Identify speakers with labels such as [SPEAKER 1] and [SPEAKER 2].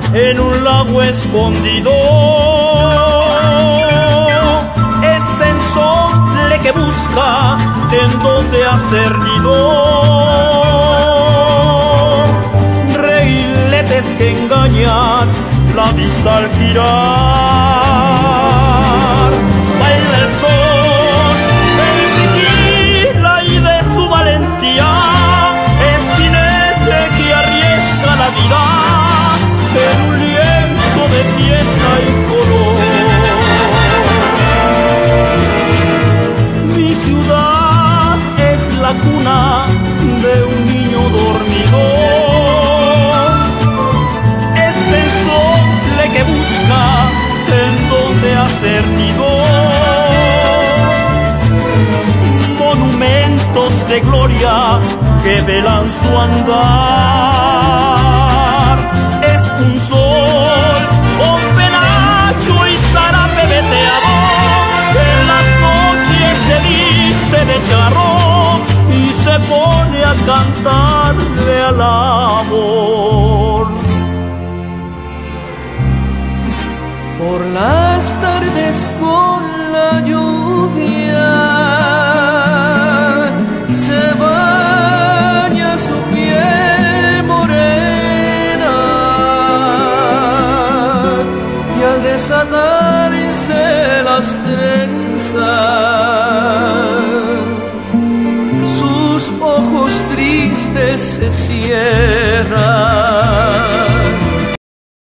[SPEAKER 1] en un lago escondido. Es ensomble que busca en donde hacer nido. Reiletes que engañan la vista al girar. Baila el sol del tequila y de su valentía. Es jinete que arriesga la vida en un lienzo de fiesta y color. Mi ciudad es la cuna de un niño dormido. Es el sol que busca en donde hacer nido. Monumentos de gloria que velan su andar. Es un sol con penacho y zarape veteado, que en las noches se viste de charro y se pone a cantarle al amor.
[SPEAKER 2] Por las tardes con la lluvia se baña su piel morena, y al desatarse las trenzas sus ojos tristes se cierran.